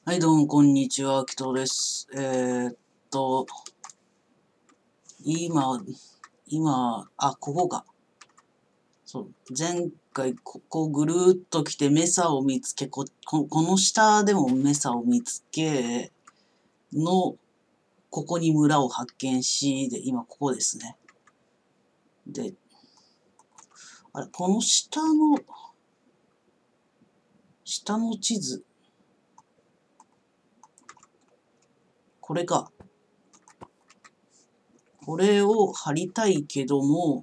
はい、どうも、こんにちは、キトです。と、今、ここか。そう、前回、ここぐるーっと来てメサを見つけ、この下でもメサを見つけ、ここに村を発見し、で、今ここですね。で、あれ、この下の地図、これか。これを貼りたいけども、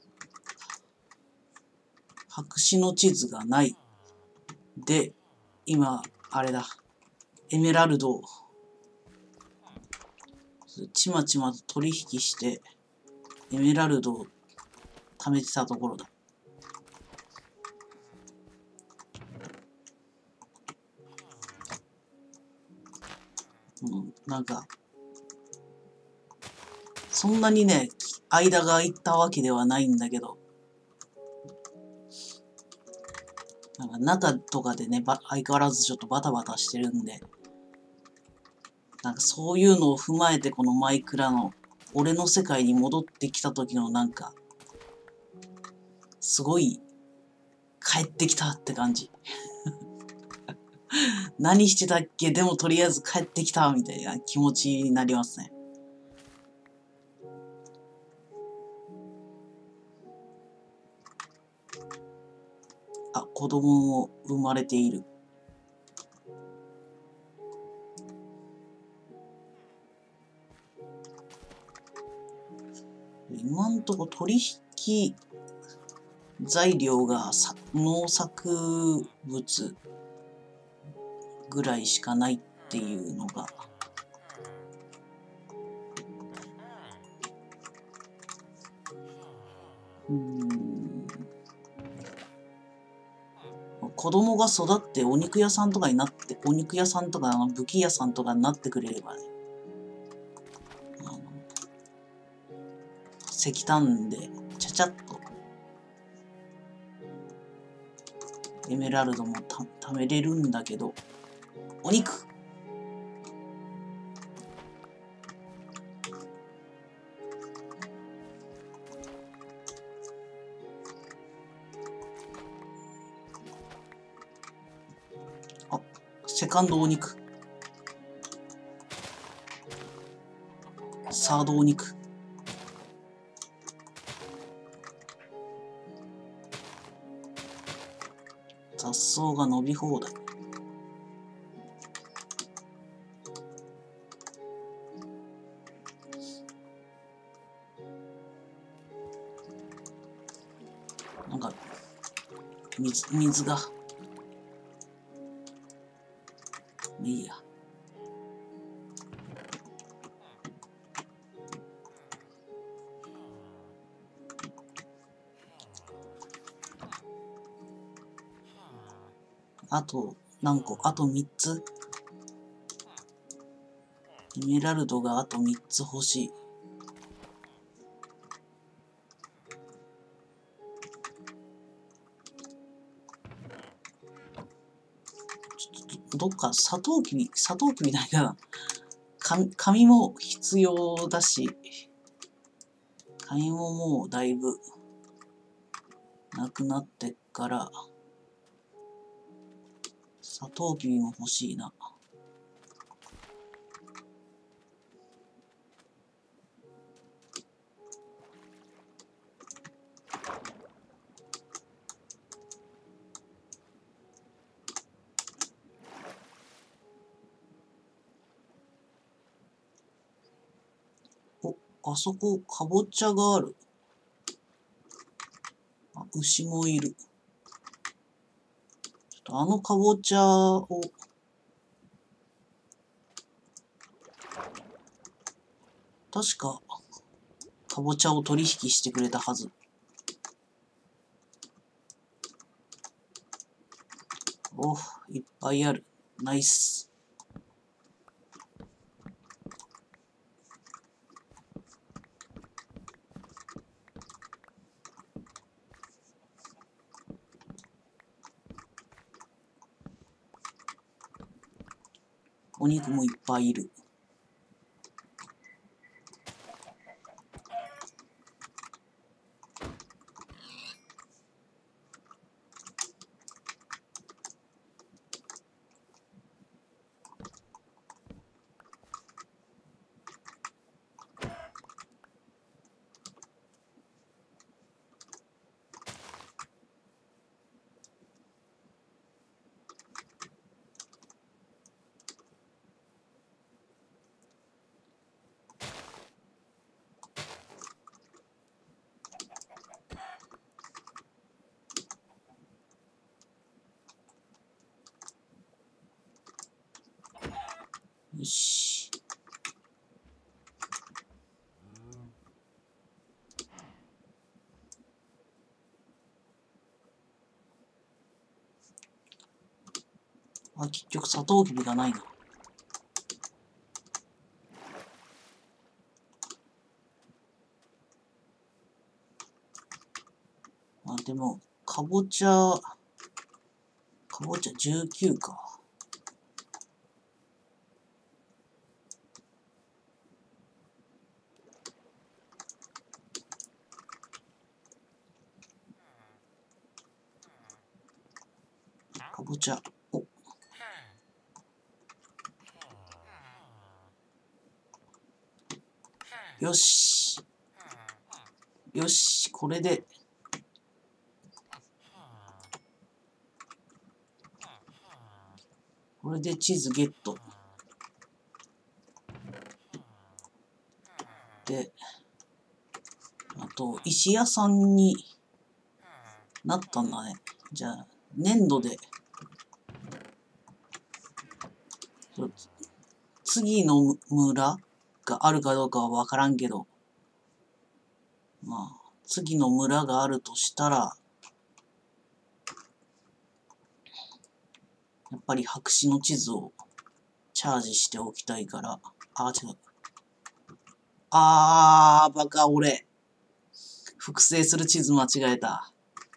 白紙の地図がない。で、今、あれだ。エメラルドをちまちまと取引して、エメラルドを貯めてたところだ。なんか、そんなにね、間が空いたわけではないんだけど、なんか中とかでね、相変わらずちょっとバタバタしてるんで、なんかそういうのを踏まえてこのマイクラの俺の世界に戻ってきた時のなんか、すごい帰ってきたって感じ。何してたっけでもとりあえず帰ってきたみたいな気持ちになりますね。あ、子供も生まれている。今んとこ取引材料が農作物ぐらいしかないっていうのが、子供が育ってお肉屋さんとかになって、お肉屋さんとか武器屋さんとかになってくれればね、石炭でちゃちゃっとエメラルドも貯めれるんだけど、お肉あ、セカンドお肉。サードお肉。雑草が伸び放題。なんか、水が。いいや。あと、何個あと3つエメラルドがあと3つ欲しい。どっかサトウキビないかな。紙も必要だし、紙ももうだいぶなくなってっから、サトウキビも欲しいな。あそこ、かぼちゃがある。あ、牛もいる。ちょっとあのかぼちゃを、確か、かぼちゃを取引してくれたはず。お、いっぱいある。ナイス。 お肉もいっぱいいる。よし。あ、結局サトウキビがないな。あ、でも、かぼちゃ19か。かぼちゃ。お。よし。よし、これで。これで地図ゲット。で、あと、石屋さんになったんだね。じゃあ、粘土で、次の村があるかどうかはわからんけど、まあ、次の村があるとしたら、やっぱり白紙の地図をチャージしておきたいから、違う。バカ俺。複製する地図間違えた。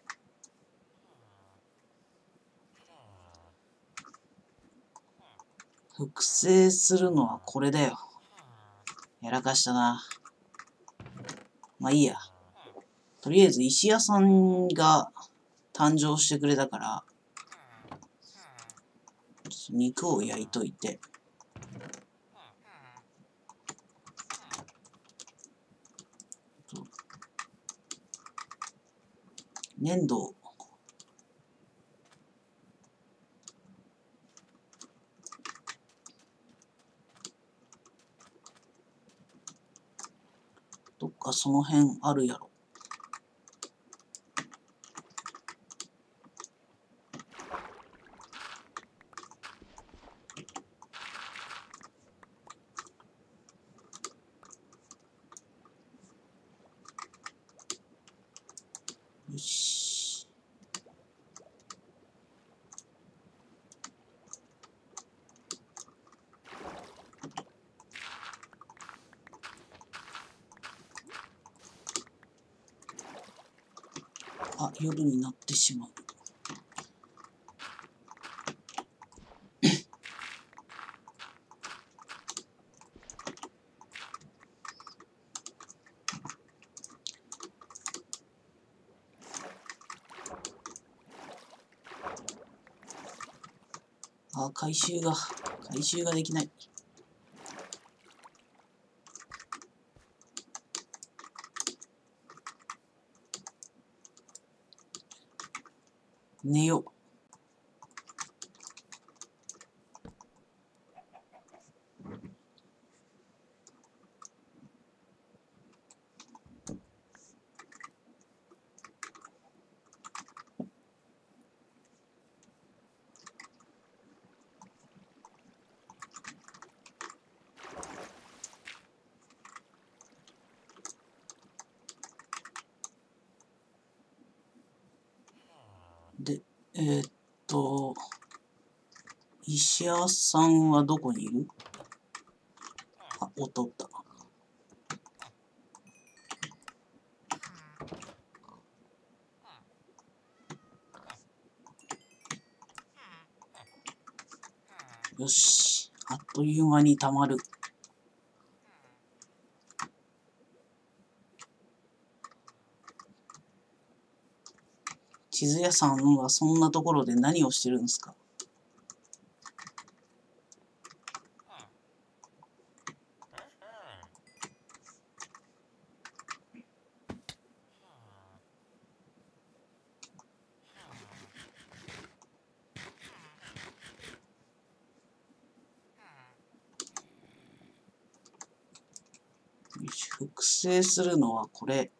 複製するのはこれだよ。やらかしたな。まあいいや。とりあえず石屋さんが誕生してくれたから、肉を焼いといて。粘土。どっかその辺あるやろ。よし。あ、夜になってしまう。回収ができない。寝よう。で、石屋さんはどこにいる？おったおった。よし。 あっという間にたまる。地図屋さんはそんなところで何をしてるんですか？複製するのはこれ。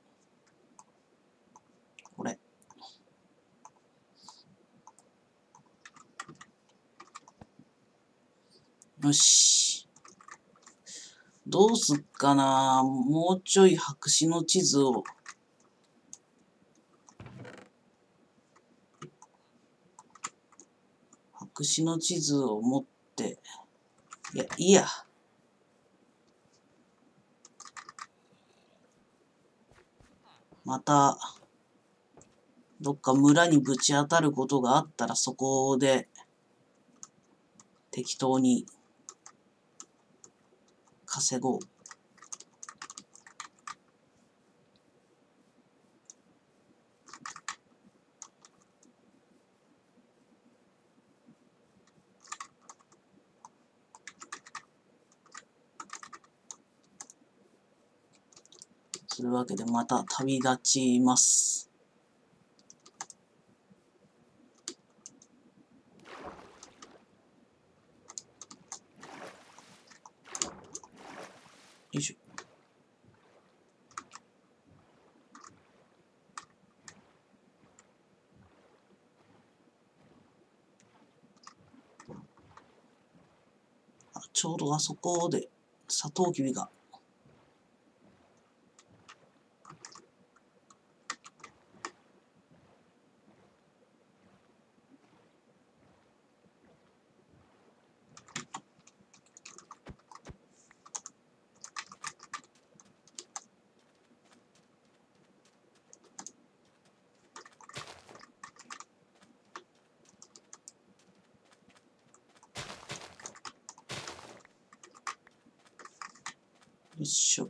これ。よし。どうすっかな。もうちょい白紙の地図を。白紙の地図を持って。いや、いいや。また、どっか村にぶち当たることがあったらそこで適当に稼ごう。というわけでまた旅立ちます。よいしょ。ちょうどあそこでサトウキビが。よいしょ。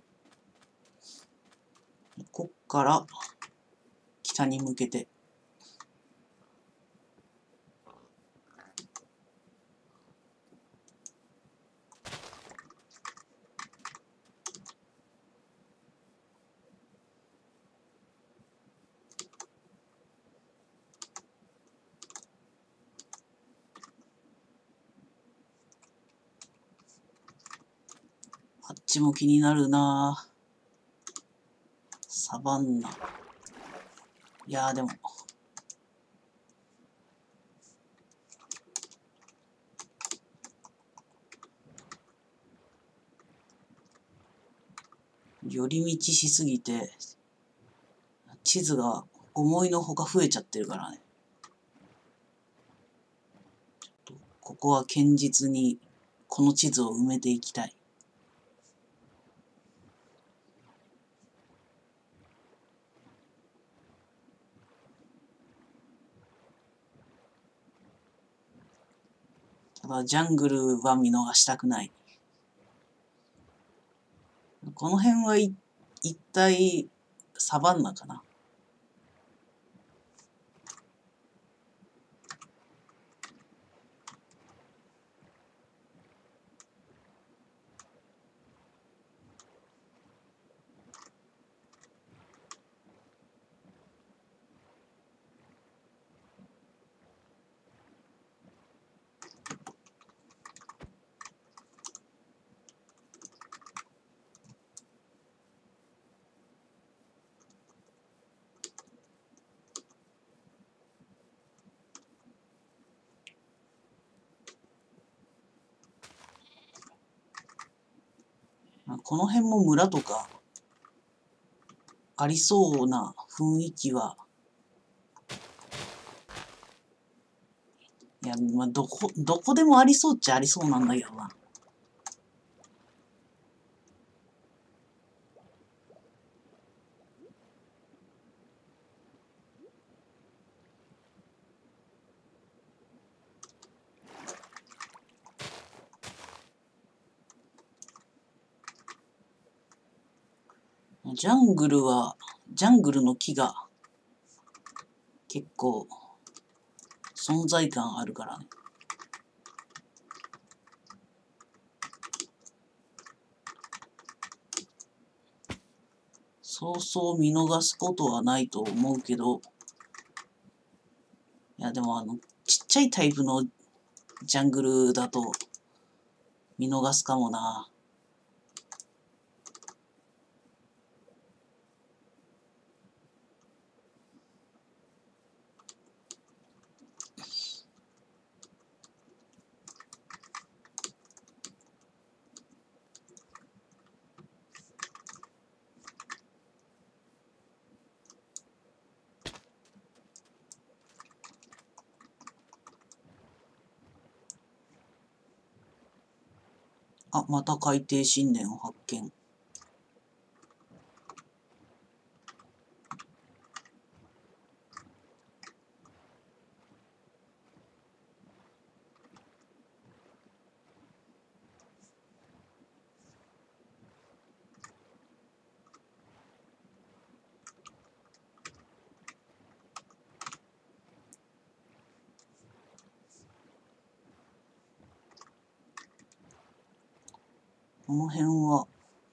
こっから北に向けて。あっちも気になるな。サバンナ。いやーでも。寄り道しすぎて、地図が思いのほか増えちゃってるからね。ここは堅実にこの地図を埋めていきたい。ただジャングルは見逃したくない。この辺は一体サバンナかな。この辺も村とかありそうな雰囲気は。いや、まあ、どこでもありそうっちゃありそうなんだけどな。 ジャングルの木が結構存在感あるからね。そうそう見逃すことはないと思うけど、いやでもちっちゃいタイプのジャングルだと見逃すかもな。あ、また海底神殿を発見。この辺は、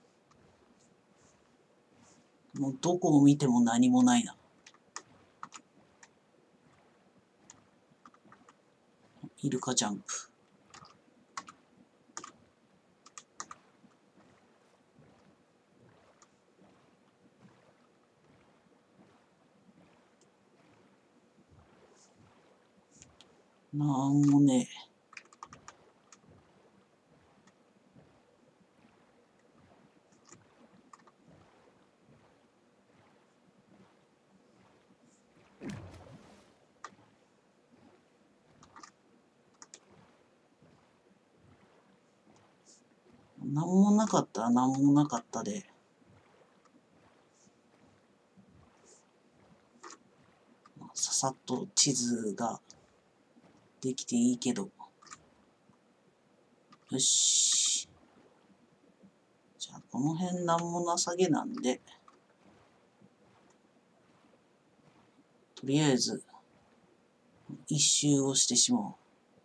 もうどこを見ても何もないな。イルカジャンプ。なんもねえ。なんもなかったらなんもなかったで。ささっと地図ができていいけど。よし。じゃあこの辺なんもなさげなんで、とりあえず一周をしてしまおう。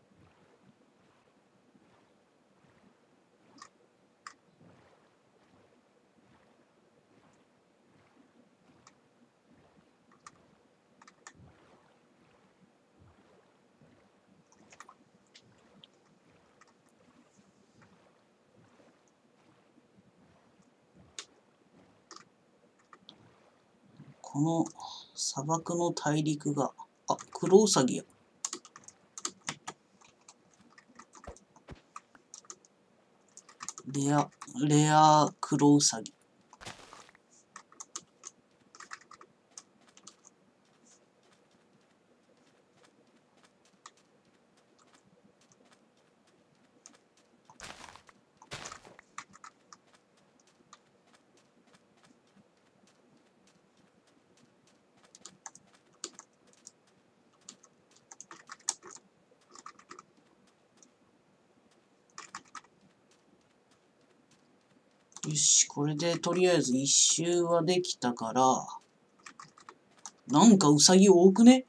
この砂漠の大陸が、あ、クロウサギや。レアクロウサギ。よし、これでとりあえず一周はできたから、なんかウサギ多くね？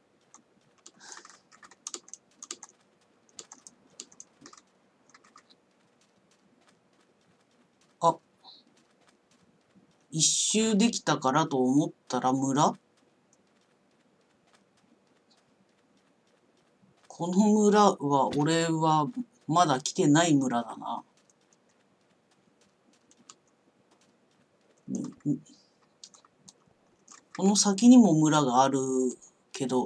あ、一周できたからと思ったら村？この村は俺はまだ来てない村だな。この先にも村があるけど、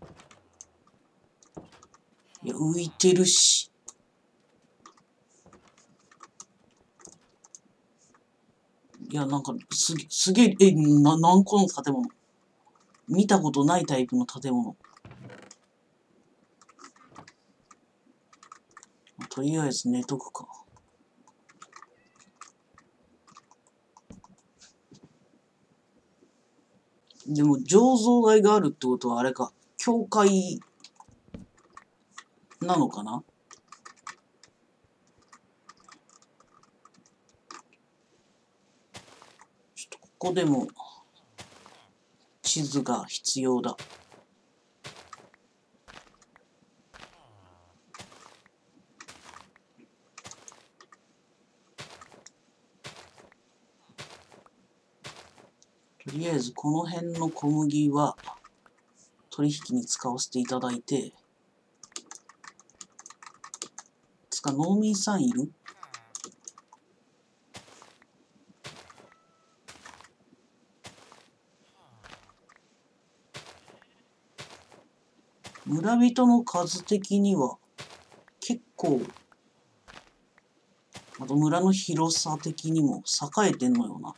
いや、浮いてるし。いや、なんかすげえ、何個の建物？見たことないタイプの建物。とりあえず寝とくか。でも醸造台があるってことはあれか、教会なのかな？ちょっとここでも地図が必要だ。とりあえずこの辺の小麦は取引に使わせていただいて、農民さんいる？村人の数的には結構、あと村の広さ的にも栄えてんのよな。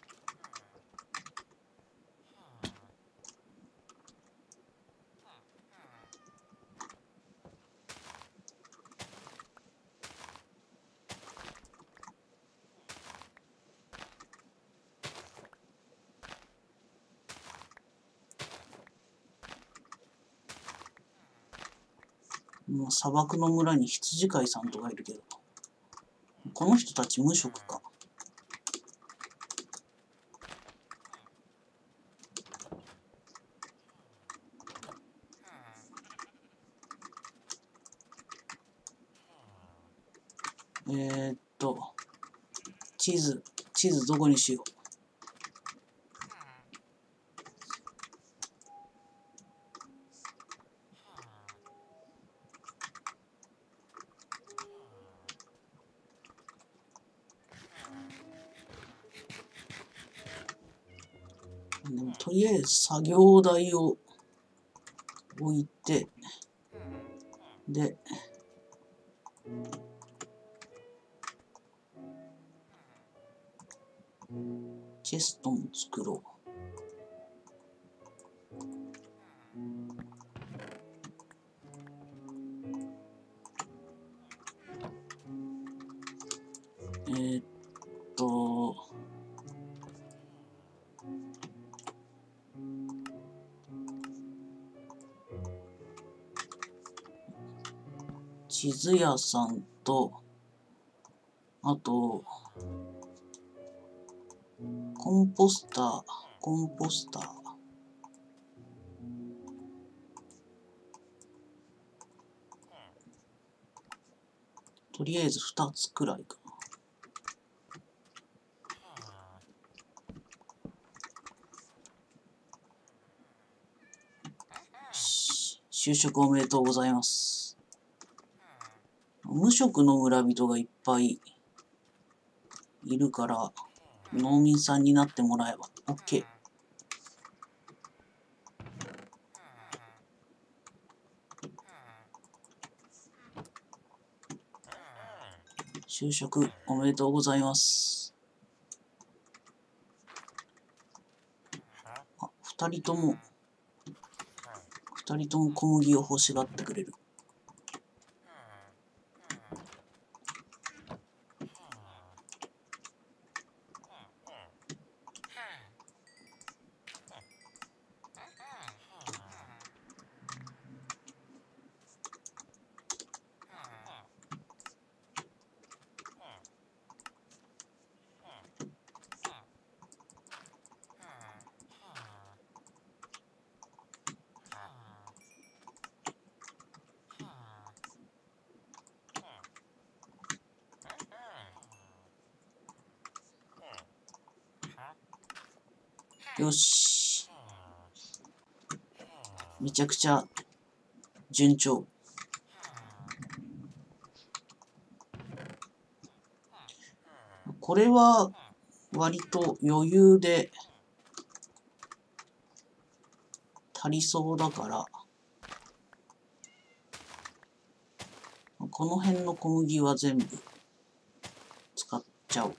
砂漠の村に羊飼いさんとかいるけど、この人たち無職か。地図どこにしよう。でもとりあえず作業台を置いて、で、チェストも作ろう。地図屋さんと、あと、コンポスター。とりあえず2つくらいかな。就職おめでとうございます。無職の村人がいっぱいいるから、農民さんになってもらえば OK。就職おめでとうございます。あ、2人とも小麦を欲しがってくれる。よし。めちゃくちゃ順調。これは割と余裕で足りそうだから、この辺の小麦は全部使っちゃおう。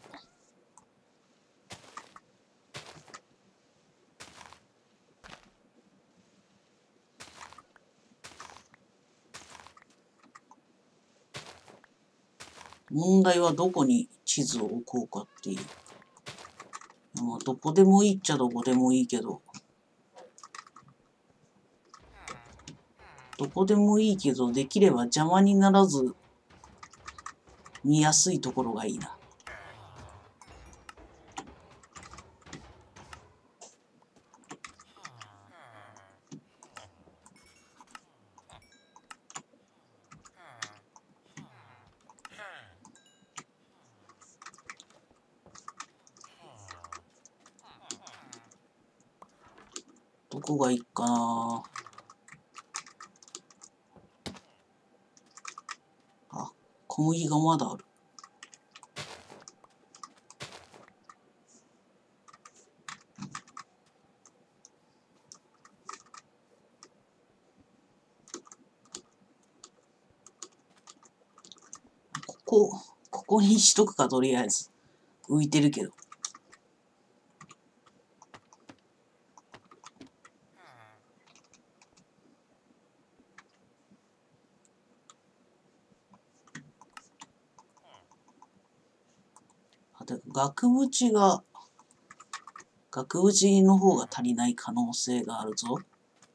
問題はどこに地図を置こうかっていう。まあ、どこでもいいっちゃどこでもいいけど、できれば邪魔にならず見やすいところがいいな。 どこがいいかな。あ、小麦がまだある。ここにしとくか、とりあえず。浮いてるけど。あ、で、額縁の方が足りない可能性があるぞ。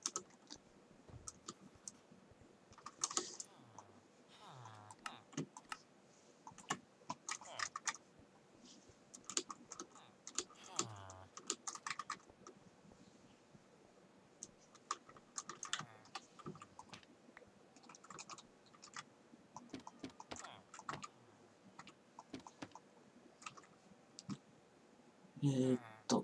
えーっと。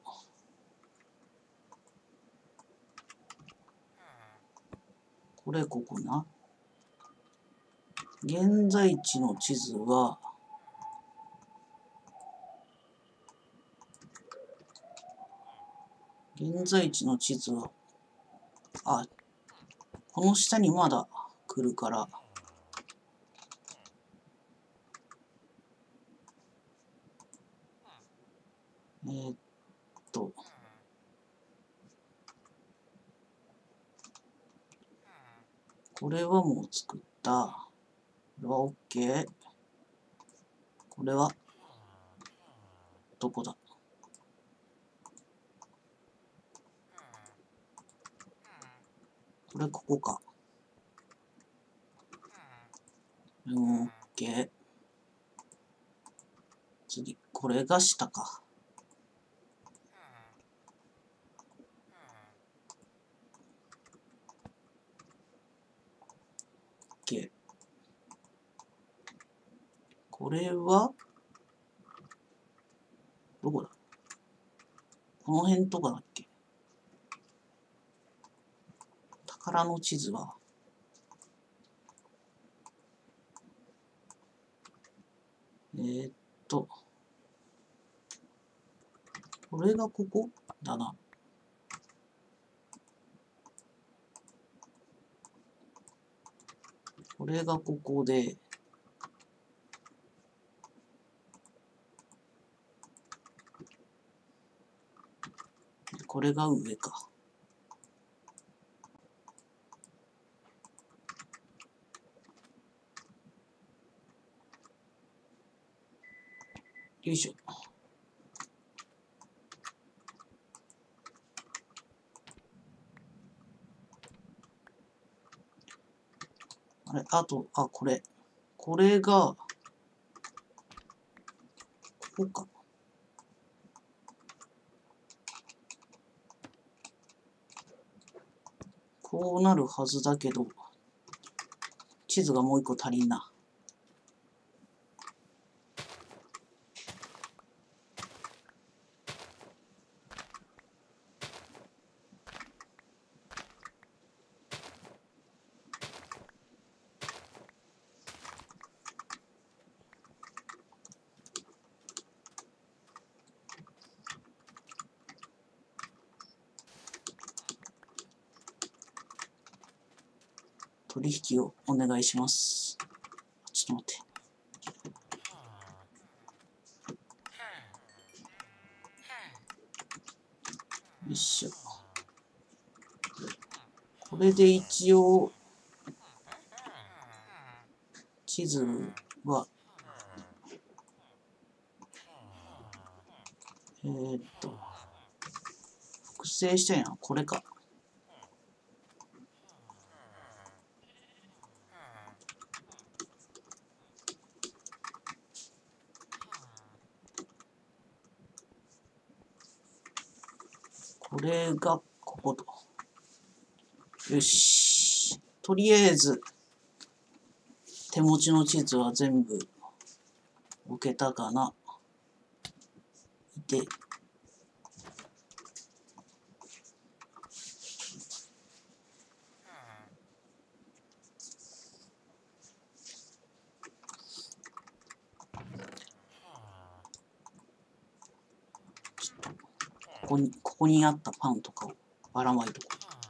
ここな。現在地の地図は、あ、この下にまだ来るから、えーっと、これはもう作った。これは OK。これは、どこだ？これここか。OK。次、これが下か。OK。これは、どこだ？この辺とかだっけ？宝の地図は、これがここだな。これがここで、これが上か。よいしょ。あれ、あと、これ。これが、ここか。こうなるはずだけど、地図がもう一個足りんな。取引をお願いします。ちょっと待って。よいしょ。これで一応、地図は、複製したいな。これか。これがここと。よし。とりあえず、手持ちの地図は全部置けたかな。で、 ここにあったパンとかをばらまいとこ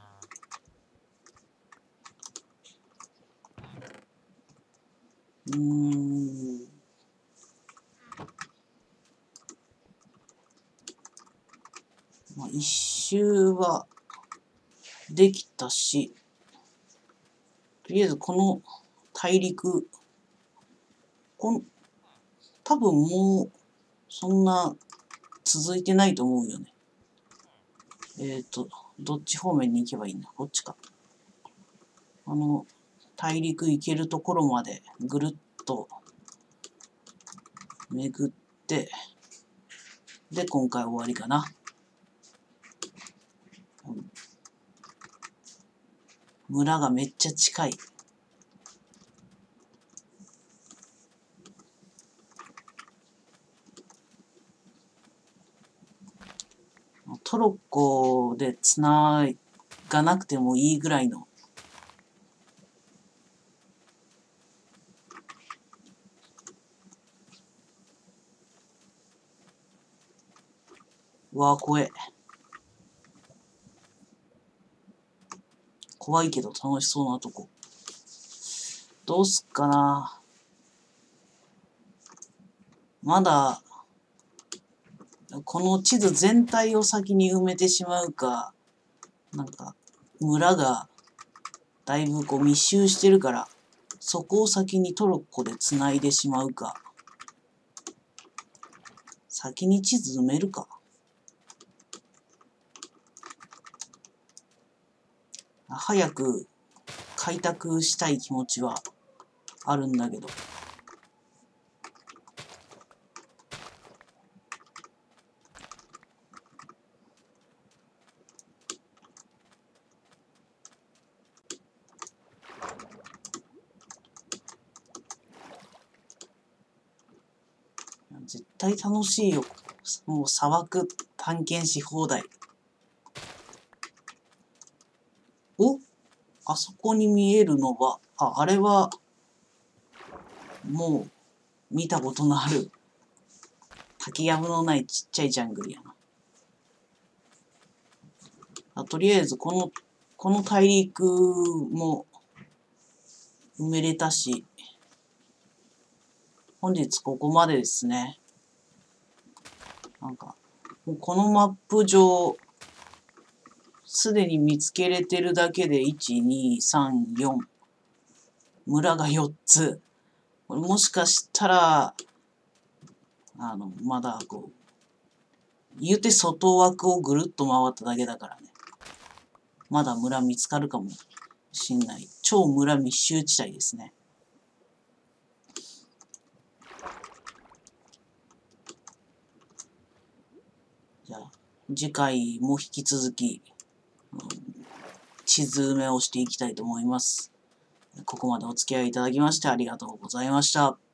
う。まあ、一周はできたし、とりあえずこの大陸、多分もうそんな続いてないと思うよね。どっち方面に行けばいいんだ？こっちか。大陸行けるところまでぐるっと巡って、で、今回終わりかな。村がめっちゃ近い。トロッコでつながなくてもいいぐらいの。わあ、怖え。怖いけど楽しそうなとこ。どうすっかな。まだ、この地図全体を先に埋めてしまうか、なんか、村がだいぶこう密集してるから、そこを先にトロッコで繋いでしまうか。先に地図埋めるか。早く開拓したい気持ちはあるんだけど。絶対楽しいよ。もう砂漠探検し放題。お？あそこに見えるのは、あれは、もう見たことのある竹やぶのないちっちゃいジャングルやな。とりあえずこの大陸も埋めれたし、本日ここまでですね。なんか、もうこのマップ上、すでに見つけれてるだけで1、2、3、4。村が4つ。これもしかしたら、まだこう、言うて外枠をぐるっと回っただけだからね。まだ村見つかるかもしんない。超村密集地帯ですね。じゃあ、次回も引き続き、地図埋めをしていきたいと思います。ここまでお付き合いいただきましてありがとうございました。